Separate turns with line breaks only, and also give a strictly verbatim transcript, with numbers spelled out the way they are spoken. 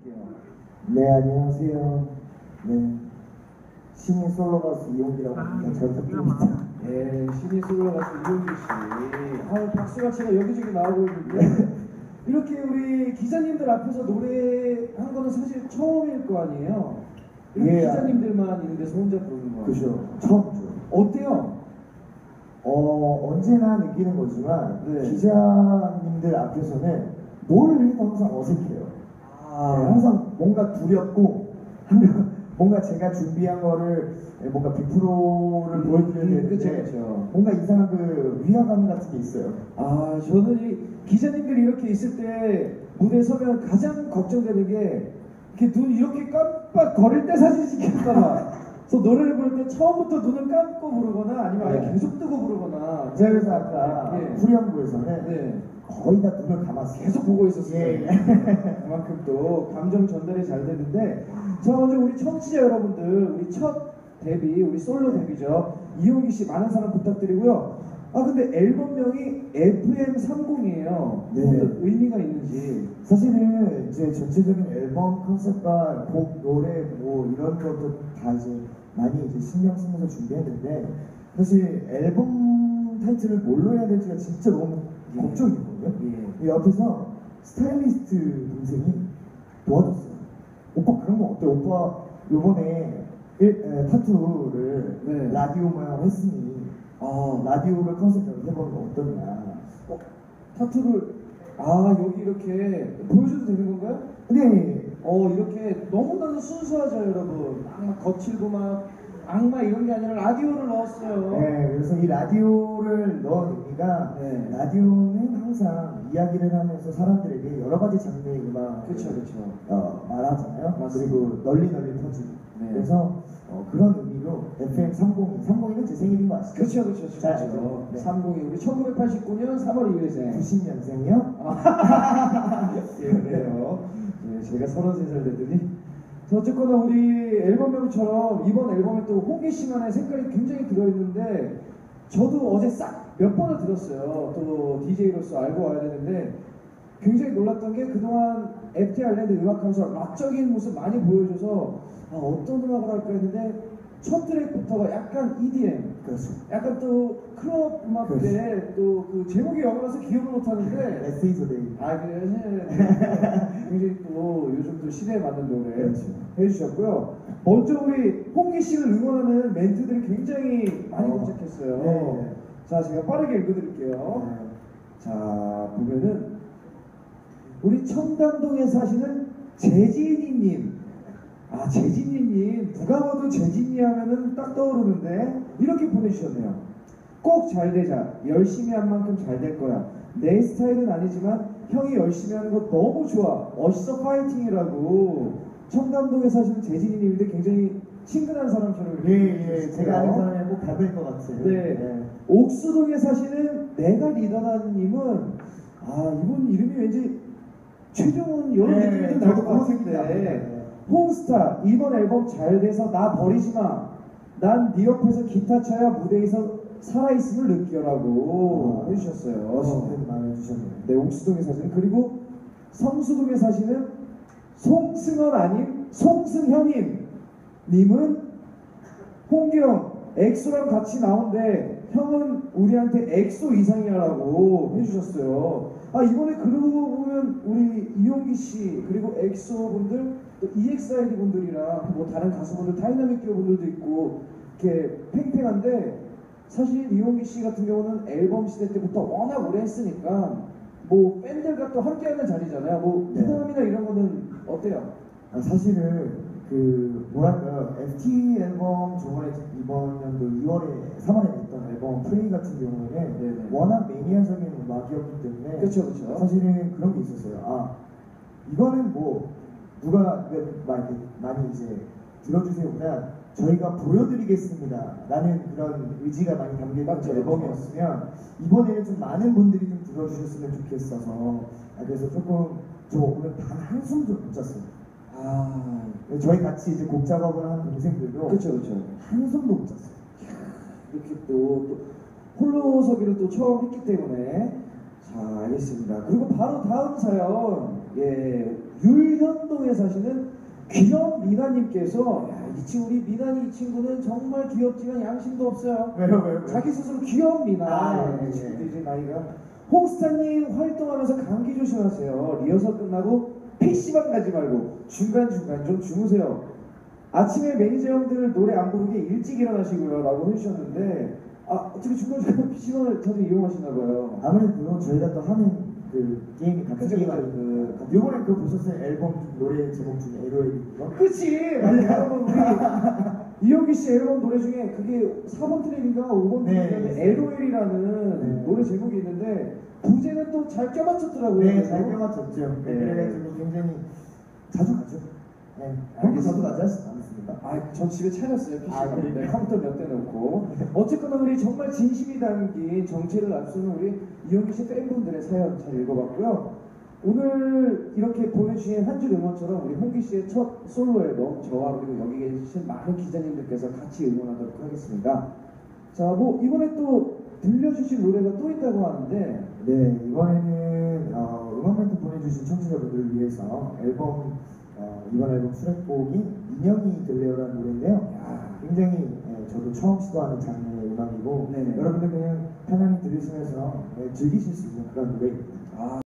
부탁드릴게요.
네, 안녕하세요. 네, 신인 솔로 가수 이용기라고 합니다. 잘 부탁드립니다.
네, 신인 솔로 가수 이용기 씨. 아, 박수가치가 여기저기 나오고 있는데 이렇게 우리 기자님들 앞에서 노래한 거는 사실 처음일 거 아니에요?
예,
기자님들만 있는 데서 혼자 부르는 거.
그죠. 처음이죠.
어때요?
어, 언제나 느끼는 거지만
네.
기자님들 앞에서는 뭘 해도 항상 어색해요.
아,
네, 항상 뭔가 두렵고 뭔가 제가 준비한 거를 뭔가 백 퍼센트를 보여드려야
음,
되는데
그쵸, 그쵸.
뭔가 이상한 그 위화감 같은 게 있어요.
아, 저는 이 기자님들이 이렇게 있을 때 무대에 서면 가장 걱정되는 게 이렇게 눈 이렇게 깜빡 거릴 때 사진 찍힐까봐. 그래서 노래를 부를 때 처음부터 눈을 감고 부르거나 아니면 아예
네.
계속 뜨고 부르거나.
제가 그래서 아까
네.
후렴구에서는
네.
거의 다 눈을 감았어요.
계속 보고 있었어요.
예, 예.
그만큼 또 감정 전달이 잘 되는데, 자, 먼저 우리 청취자 여러분들, 우리 첫 데뷔, 우리 솔로 데뷔죠. 이용기 씨 많은 사랑 부탁드리고요. 아, 근데 앨범명이 에프엠 삼십이에요.
네.
어떤 의미가 있는지.
사실은 이제 전체적인 앨범 컨셉과 곡, 노래 뭐 이런 것도 다 이제 많이 이제 신경 쓰면서 준비했는데 사실 앨범 타이틀을 뭘로 해야 될지가 진짜 너무
예.
걱정이거든요.
예.
옆에서 스타일리스트 동생이 도와줬어요. 오빠 그런 거 어때? 오빠 요번에 일, 에, 타투를
네.
라디오 모양 했으니
아,
라디오를 컨셉으로 해보는 거 어떠냐?
어, 타투를, 아, 여기 이렇게 보여줘도 되는 건가요?
근데
어, 이렇게 너무나도 순수하죠, 여러분. 막 거칠고 막 악마 이런 게 아니라 라디오를 넣었어요.
네, 그래서 이 라디오를 넣은 의미가
네.
라디오는 항상 이야기를 하면서 사람들에게 여러 가지 장르의 음악을
그쵸, 그쵸.
어, 말하잖아요.
맞습니다.
그리고 널리 널리 퍼지고.
네.
그래서 어, 그런 의미로 에프엠 삼십이, 삼십이는 제 생일인 거 아시죠?
그쵸, 그쵸, 그쵸.
잘 알죠? 네.
삼십이, 우리 천구백팔십구 년 삼월 이일생.
구십 년생이요?
예, 그래요. 예, 제가 서른세 살 됐더니. 자, 어쨌거나 우리 앨범명처럼 이번 앨범에 또 홍기 씨만의 색깔이 굉장히 들어있는데 저도 어제 싹 몇 번을 들었어요. 또 디제이로서 알고 와야 되는데 굉장히 놀랐던 게 그동안 에프티 아일랜드 음악하면서 락적인 모습 많이 보여줘서 아, 어떤 음악을 할까 했는데 첫 트랙부터가 약간 이디엠,
그렇죠.
약간 또 클럽 음악인데 또 그 제목이 영어라서 기억을 못하는데
에스 이즈 데이.
아 그래 굉장히 또 요즘 또 시대에 맞는 노래
그렇죠.
해주셨고요. 먼저 우리 홍기 씨를 응원하는 멘트들이 굉장히 많이
어.
도착했어요.
네.
자, 제가 빠르게 읽어드릴게요.
네.
자, 보면은 우리 청담동에 사시는 재진이님. 아, 재진이님. 누가 봐도 재진이 하면은 딱 떠오르는데 이렇게 보내주셨네요. 꼭 잘 되자. 열심히 한 만큼 잘 될 거야. 내 스타일은 아니지만 형이 열심히 하는 거 너무 좋아. 멋있어 파이팅이라고. 청담동에 사시는 재진이님인데 굉장히 친근한 사람처럼 이렇게
예, 예, 제가 아는
보내주셨어요.
사람이 꼭 닮을 것 같아요.
네. 옥수동에 사시는 내가 리더다님은 아 이분 이름이 왠지 최종훈 이런
네,
느낌이 좀
저도
날 것
그런 생각이
같은데
납니다.
홈스타 이번 앨범 잘 돼서 나 버리지 마. 난 네 옆에서 기타 쳐야 무대에서 살아있음을 느껴라고
아,
해주셨어요.
멋있는 말 해주셨네요.
네, 옥수동에 사시는 그리고 성수동에 사시는 송승헌 아님 송승현님 님은 홍경 엑소랑 같이 나온대 형은 우리한테 엑소 이상이야라고 해주셨어요. 아 이번에 그러고 보면 우리 이용기 씨 그리고 엑소 분들 또 이엑스아이디 분들이랑 뭐 다른 가수분들 다이나믹 듀오 분들도 있고 이렇게 팽팽한데 사실 이용기 씨 같은 경우는 앨범 시대 때부터 워낙 오래 했으니까 뭐 팬들과 또 함께하는 자리잖아요. 뭐
네.
부담이나 이런 거는 어때요?
아, 사실은 그 뭐랄까 에프티 앨범 저번에 이번 연도 이월에 삼월에 냈던 앨범 프레이 같은 경우에는
네네.
워낙 매니아적인 음악이었기 때문에
그렇죠, 그렇죠.
사실은 그런 게 있었어요. 아 이거는 뭐 누가 그 많이 많이 이제 들어주세요보다 저희가 보여드리겠습니다 라는 그런 의지가 많이 담겨있던
맞죠,
앨범이었으면 이번에는 좀 많은 분들이 좀 들어주셨으면 좋겠어서 아, 그래서 조금 저 오늘 단 한숨도 못 잤어요.
아,
저희 같이 이제 곡 작업을 하는 동생들도
그렇죠, 그렇죠.
한숨도 못 잤어요.
이렇게 또, 또 홀로서기를 또 처음 했기 때문에 자, 자, 알겠습니다. 그리고 바로 다음 사연, 예, 율현동에 사시는 귀염미나님께서, 야, 이 친구, 우리 미나니 이 친구는 정말 귀엽지만 양심도 없어요.
왜요, 왜요, 왜요?
자기 스스로 귀염미나.
아, 예,
이
예.
친구도 이제 나이가. 홍스타님 활동하면서 감기 조심하세요. 리허설 끝나고 피시방 가지 말고 중간중간 좀 주무세요. 아침에 매니저 형들 노래 안 부르게 일찍 일어나시고요. 라고 해주셨는데, 아, 어떻게 중간중간 피시방을 자주 이용하시나봐요.
아무래도 저희가 또 하는 그 게임이 같은
그죠,
게임이
그죠.
그 요번에 그거 보셨어요? 앨범 노래 제목 중에 엘오엘 거?
그치! 여러분, 우리 이영기 씨 앨범 노래 중에 그게 사 번 트랙인가 오 번
네,
트랙인데
네.
엘오엘이라는
네.
노래 제목이 있는데 부제는 또 잘 껴맞췄더라고요.
네,
그래서.
잘 껴맞췄죠.
네.
그래가지고 굉장히 자주 가죠. 네, 그렇게 자주 가지 않습니다.
아, 전 집에 차렸어요. 피시방.
아, 그래요?
네, 컴퓨터 몇 대 놓고. 어쨌거나 우리 정말 진심이 담긴 정체를 앞서는 우리 이영기 씨 팬분들의 사연 잘 읽어봤고요. 오늘 이렇게 보내주신 한 줄 응원처럼 우리 홍기 씨의 첫 솔로 앨범 저와 그리고 여기 계신 많은 기자님들께서 같이 응원하도록 하겠습니다. 자, 뭐 이번에 또 들려주신 노래가 또 있다고 하는데
네, 이번에는 어, 음악 멘트 보내주신 청취자분들을 위해서 앨범 어, 이번 앨범 수록곡이 인형이 들려라는 노래인데요.
야,
굉장히 예, 저도 처음 시도하는 장르의 음악이고
네네.
여러분들 그냥 편안히 들으시면서 예, 즐기실 수 있는 그런 노래입니다.
아,